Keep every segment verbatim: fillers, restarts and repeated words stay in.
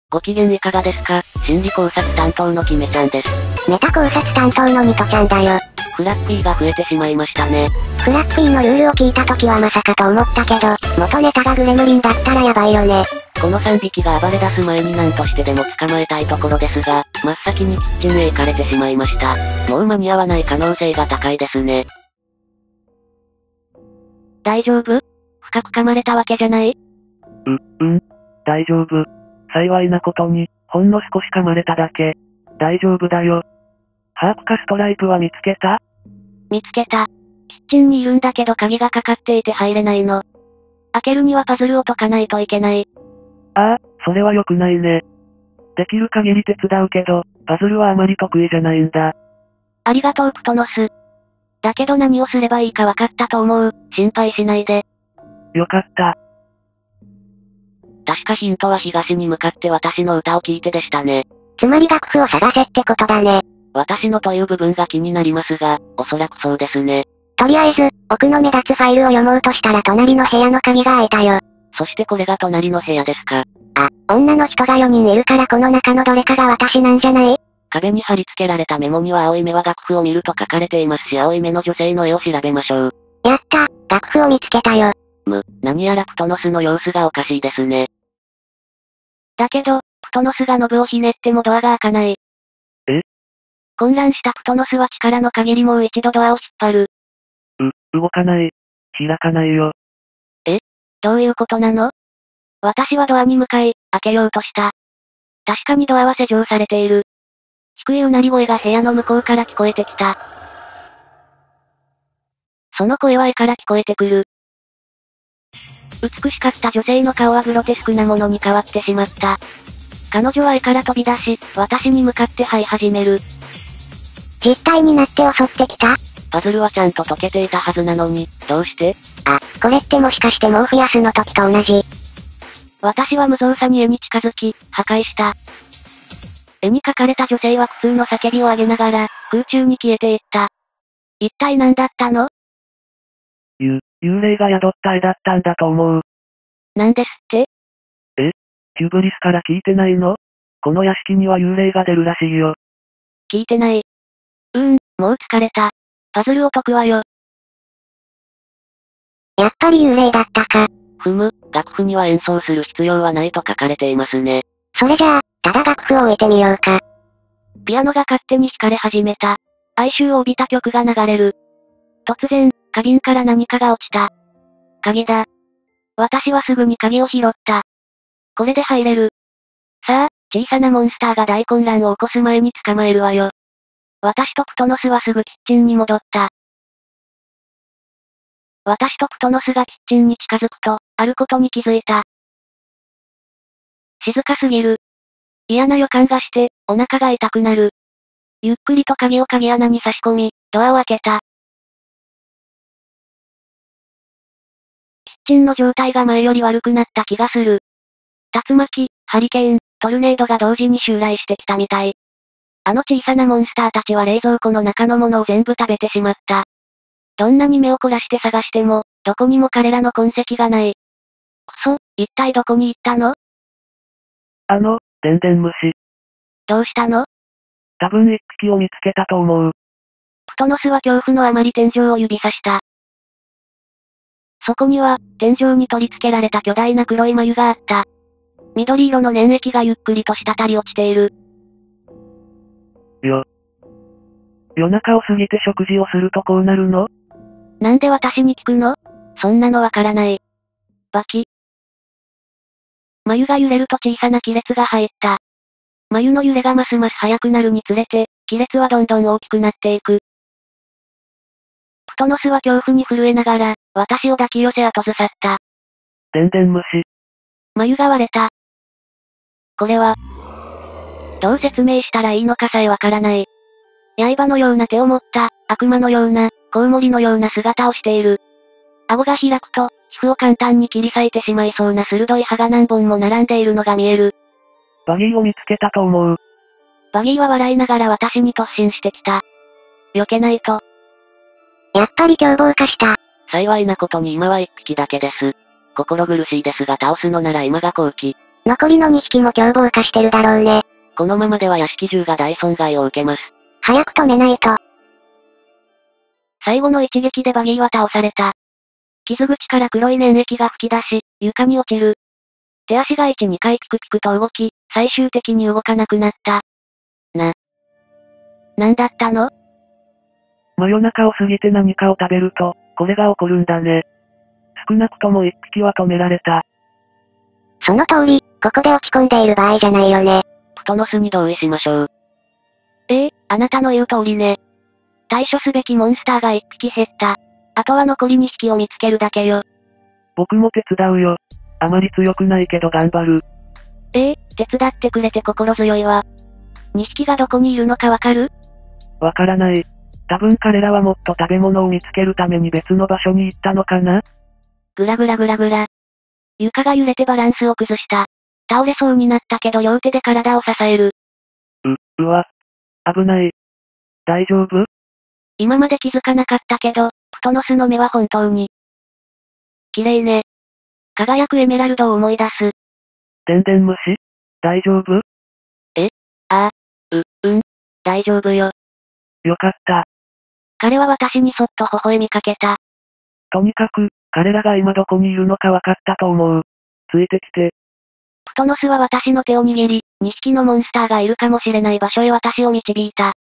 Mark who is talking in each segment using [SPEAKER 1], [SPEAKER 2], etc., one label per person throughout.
[SPEAKER 1] ご機嫌いかがですか？心理考察担当のキメちゃんです。
[SPEAKER 2] メタ考察担当のミトちゃんだよ。
[SPEAKER 1] フラッピーが増えてしまいましたね。
[SPEAKER 2] フラッピーのルールを聞いた時はまさかと思ったけど、元ネタがグレムリンだったらやばいよね。
[SPEAKER 1] このさんびきが暴れ出す前に何としてでも捕まえたいところですが、真っ先にキッチンへ行かれてしまいました。もう間に合わない可能性が高いですね。
[SPEAKER 2] 大丈夫？深く噛まれたわけじゃない？
[SPEAKER 3] う、うん。大丈夫。幸いなことに、ほんの少し噛まれただけ。大丈夫だよ。ハープかストライプは見つけた？
[SPEAKER 2] 見つけた。キッチンにいるんだけど鍵がかかっていて入れないの。開けるにはパズルを解かないといけない。
[SPEAKER 3] ああ、それは良くないね。できる限り手伝うけど、パズルはあまり得意じゃないんだ。
[SPEAKER 2] ありがとうプトノス。だけど何をすればいいか分かったと思う。心配しないで。
[SPEAKER 3] よかった。
[SPEAKER 1] 確かヒントは東に向かって私の歌を聴いてでしたね。
[SPEAKER 2] つまり楽譜を探せってことだね。
[SPEAKER 1] 私のという部分が気になりますが、おそらくそうですね。
[SPEAKER 2] とりあえず、奥の目立つファイルを読もうとしたら隣の部屋の鍵が開いたよ。
[SPEAKER 1] そしてこれが隣の部屋ですか。
[SPEAKER 2] あ、女の人がよにんいるからこの中のどれかが私なんじゃない？
[SPEAKER 1] 壁に貼り付けられたメモには青い目は楽譜を見ると書かれていますし青い目の女性の絵を調べましょう。
[SPEAKER 2] やった、楽譜を見つけたよ。
[SPEAKER 1] む、何やらプトノスの様子がおかしいですね。
[SPEAKER 2] だけど、プトノスがノブをひねってもドアが開かない。
[SPEAKER 3] え？
[SPEAKER 2] 混乱したプトノスは力の限りもう一度ドアを引っ張る。
[SPEAKER 3] う、動かない。開かないよ。
[SPEAKER 2] え？どういうことなの？私はドアに向かい、開けようとした。確かにドアは施錠されている。低いうなり声が部屋の向こうから聞こえてきた。その声は絵から聞こえてくる。美しかった女性の顔はグロテスクなものに変わってしまった。彼女は絵から飛び出し、私に向かって這い始める。実体になって襲ってきた？
[SPEAKER 1] パズルはちゃんと解けていたはずなのに、どうして？
[SPEAKER 2] あ、これってもしかしてモーフィアスの時と同じ。私は無造作に絵に近づき、破壊した。絵に描かれた女性は苦痛の叫びを上げながら、空中に消えていった。一体何だったの？
[SPEAKER 3] ゆ、幽霊が宿った絵だったんだと思う。
[SPEAKER 2] なんですって？
[SPEAKER 3] え？ヒューブリスから聞いてないの？この屋敷には幽霊が出るらしいよ。
[SPEAKER 2] 聞いてない。うーん、もう疲れた。パズルを解くわよ。やっぱり幽霊だったか。
[SPEAKER 1] ふむ、楽譜には演奏する必要はないと書かれていますね。
[SPEAKER 2] それじゃあ、ただ楽譜を置いてみようか。ピアノが勝手に弾かれ始めた。哀愁を帯びた曲が流れる。突然、花瓶から何かが落ちた。鍵だ。私はすぐに鍵を拾った。これで入れる。さあ、小さなモンスターが大混乱を起こす前に捕まえるわよ。私とプトノスはすぐキッチンに戻った。私とプトノスがキッチンに近づくと、あることに気づいた。静かすぎる。嫌な予感がして、お腹が痛くなる。ゆっくりと鍵を鍵穴に差し込み、ドアを開けた。キッチンの状態が前より悪くなった気がする。竜巻、ハリケーン、トルネードが同時に襲来してきたみたい。あの小さなモンスターたちは冷蔵庫の中のものを全部食べてしまった。どんなに目を凝らして探しても、どこにも彼らの痕跡がない。くそ、一体どこに行ったの？
[SPEAKER 3] あの、でんでん虫。
[SPEAKER 2] どうしたの？
[SPEAKER 3] 多分一匹を見つけたと思う。
[SPEAKER 2] プトノスは恐怖のあまり天井を指さした。そこには、天井に取り付けられた巨大な黒い眉があった。緑色の粘液がゆっくりと滴り落ちている。
[SPEAKER 3] よ。夜中を過ぎて食事をするとこうなるの？
[SPEAKER 2] なんで私に聞くの？そんなのわからない。バキ。眉が揺れると小さな亀裂が入った。眉の揺れがますます速くなるにつれて、亀裂はどんどん大きくなっていく。プトノスは恐怖に震えながら、私を抱き寄せ後ずさった。
[SPEAKER 3] でんでん虫。
[SPEAKER 2] 眉が割れた。これは、どう説明したらいいのかさえわからない。刃のような手を持った、悪魔のような、コウモリのような姿をしている。顎が開くと、皮膚を簡単に切り裂いてしまいそうな鋭い歯が何本も並んでいるのが見える。
[SPEAKER 3] バギーを見つけたと思う。
[SPEAKER 2] バギーは笑いながら私に突進してきた。避けないと。やっぱり凶暴化した。
[SPEAKER 1] 幸いなことに今はいっぴきだけです。心苦しいですが倒すのなら今が好機。
[SPEAKER 2] 残りのにひきも凶暴化してるだろうね。
[SPEAKER 1] このままでは屋敷中が大損害を受けます。
[SPEAKER 2] 早く止めないと。最後の一撃でバギーは倒された。傷口から黒い粘液が吹き出し、床に落ちる。手足がいち、にかいピクピクと動き、最終的に動かなくなった。な。なんだったの？
[SPEAKER 3] 真夜中を過ぎて何かを食べると、これが起こるんだね。少なくとも一匹は止められた。
[SPEAKER 2] その通り、ここで落ち込んでいる場合じゃないよね。
[SPEAKER 1] プトノスに同意しましょう。
[SPEAKER 2] ええ、あなたの言う通りね。対処すべきモンスターが一匹減った。あとは残りにひきを見つけるだけよ。
[SPEAKER 3] 僕も手伝うよ。あまり強くないけど頑張る。
[SPEAKER 2] ええ、手伝ってくれて心強いわ。にひきがどこにいるのかわかる？
[SPEAKER 3] わからない。多分彼らはもっと食べ物を見つけるために別の場所に行ったのかな？
[SPEAKER 2] ぐらぐらぐらぐら。床が揺れてバランスを崩した。倒れそうになったけど両手で体を支える。
[SPEAKER 3] う、うわ。危ない。大丈夫？
[SPEAKER 2] 今まで気づかなかったけど、プトノスの目は本当に。綺麗ね。輝くエメラルドを思い出す。
[SPEAKER 3] でんでん虫？大丈夫？
[SPEAKER 2] え？ああ、う、うん、大丈夫よ。
[SPEAKER 3] よかった。
[SPEAKER 2] 彼は私にそっと微笑みかけた。
[SPEAKER 3] とにかく、彼らが今どこにいるのか分かったと思う。ついてきて。
[SPEAKER 2] プトノスは私の手を握り、にひきのモンスターがいるかもしれない場所へ私を導いた。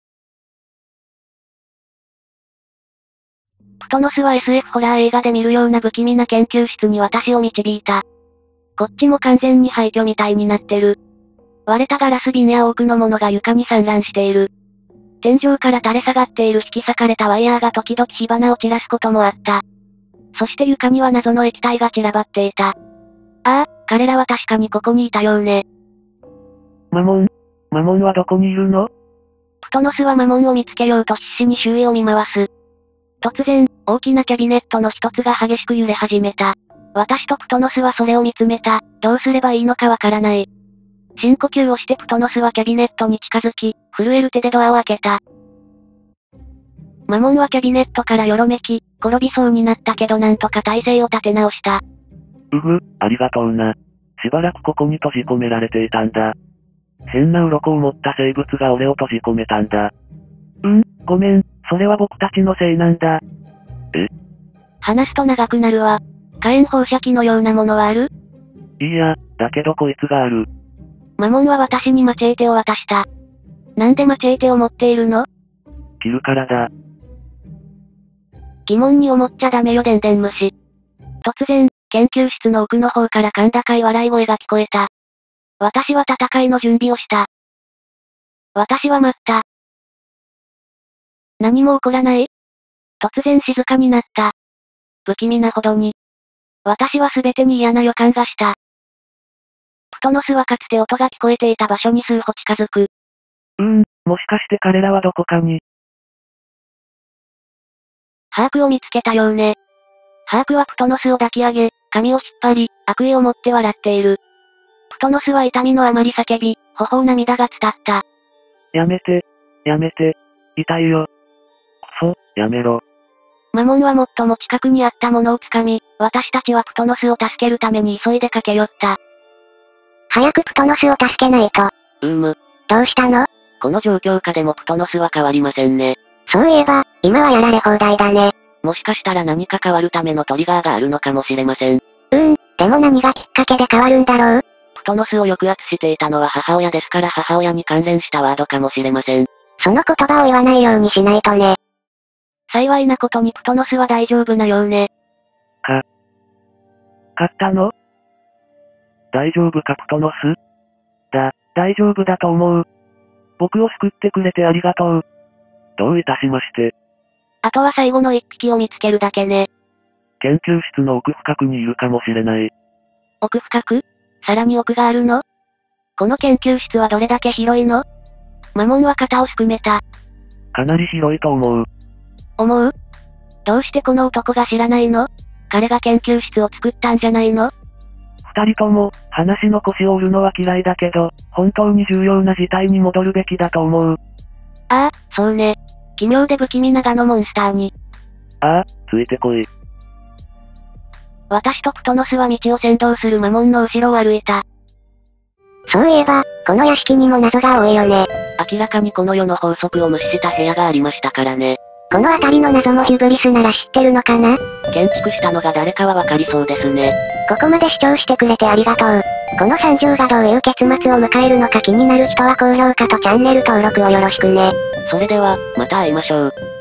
[SPEAKER 2] プトノスは エスエフ ホラー映画で見るような不気味な研究室に私を導いた。こっちも完全に廃墟みたいになってる。割れたガラス瓶や多くのものが床に散乱している。天井から垂れ下がっている引き裂かれたワイヤーが時々火花を散らすこともあった。そして床には謎の液体が散らばっていた。ああ、彼らは確かにここにいたようね。
[SPEAKER 3] マモン？マモンはどこにいるの？
[SPEAKER 2] プトノスはマモンを見つけようと必死に周囲を見回す。突然、大きなキャビネットの一つが激しく揺れ始めた。私とプトノスはそれを見つめた。どうすればいいのかわからない。深呼吸をしてプトノスはキャビネットに近づき、震える手でドアを開けた。マモンはキャビネットからよろめき、転びそうになったけどなんとか体勢を立て直した。
[SPEAKER 3] うぐ、ありがとうな。しばらくここに閉じ込められていたんだ。変な鱗を持った生物が俺を閉じ込めたんだ。うん、ごめん、それは僕たちのせいなんだ。え？
[SPEAKER 2] 話すと長くなるわ。火炎放射器のようなものはある？
[SPEAKER 3] いいや、だけどこいつがある。
[SPEAKER 2] マモンは私にマチェーテを渡した。なんでマチェーテを持っているの？
[SPEAKER 3] 切るからだ。
[SPEAKER 2] 疑問に思っちゃダメよでんでん虫。突然、研究室の奥の方から甲高い笑い声が聞こえた。私は戦いの準備をした。私は待った。何も起こらない？突然静かになった。不気味なほどに。私は全てに嫌な予感がした。プトノスはかつて音が聞こえていた場所に数歩近づく。
[SPEAKER 3] うーん、もしかして彼らはどこかに。
[SPEAKER 2] ハークを見つけたようね。ハークはプトノスを抱き上げ、髪を引っ張り、悪意を持って笑っている。プトノスは痛みのあまり叫び、頬を涙が伝った。
[SPEAKER 3] やめて、やめて、痛いよ。くそ、やめろ。
[SPEAKER 2] マモンは最も近くにあったものを掴み、私たちはプトノスを助けるために急いで駆け寄った。早くプトノスを助けないと。
[SPEAKER 1] うーむ。
[SPEAKER 2] どうしたの？
[SPEAKER 1] この状況下でもプトノスは変わりませんね。
[SPEAKER 2] そういえば、今はやられ放題だね。
[SPEAKER 1] もしかしたら何か変わるためのトリガーがあるのかもしれません。
[SPEAKER 2] うーん、でも何がきっかけで変わるんだろう？
[SPEAKER 1] プトノスを抑圧していたのは母親ですから母親に関連したワードかもしれません。
[SPEAKER 2] その言葉を言わないようにしないとね。幸いなことにプトノスは大丈夫なようね。
[SPEAKER 3] か、買ったの？大丈夫かプトノス？だ、大丈夫だと思う。僕を救ってくれてありがとう。どういたしまして。
[SPEAKER 2] あとは最後の一匹を見つけるだけね。
[SPEAKER 3] 研究室の奥深くにいるかもしれない。
[SPEAKER 2] 奥深く？さらに奥があるの？この研究室はどれだけ広いの？マモンは肩をすくめた。
[SPEAKER 3] かなり広いと思う。
[SPEAKER 2] 思う？どうしてこの男が知らないの？彼が研究室を作ったんじゃないの？
[SPEAKER 3] 二人とも、話の腰を折るのは嫌いだけど、本当に重要な事態に戻るべきだと思う。
[SPEAKER 2] ああ、そうね。奇妙で不気味なガのモンスターに。
[SPEAKER 3] ああ、ついてこい。
[SPEAKER 2] 私とプトノスは道を先導するマモンの後ろを歩いた。 そういえば、この屋敷にも謎が多いよね。
[SPEAKER 1] 明らかにこの世の法則を無視した部屋がありましたからね。
[SPEAKER 2] この辺りの謎もヒュブリスなら知ってるのかな？
[SPEAKER 1] 建築したのが誰かはわかりそうですね。
[SPEAKER 2] ここまで視聴してくれてありがとう。この惨状がどういう結末を迎えるのか気になる人は高評価とチャンネル登録をよろしくね。
[SPEAKER 1] それでは、また会いましょう。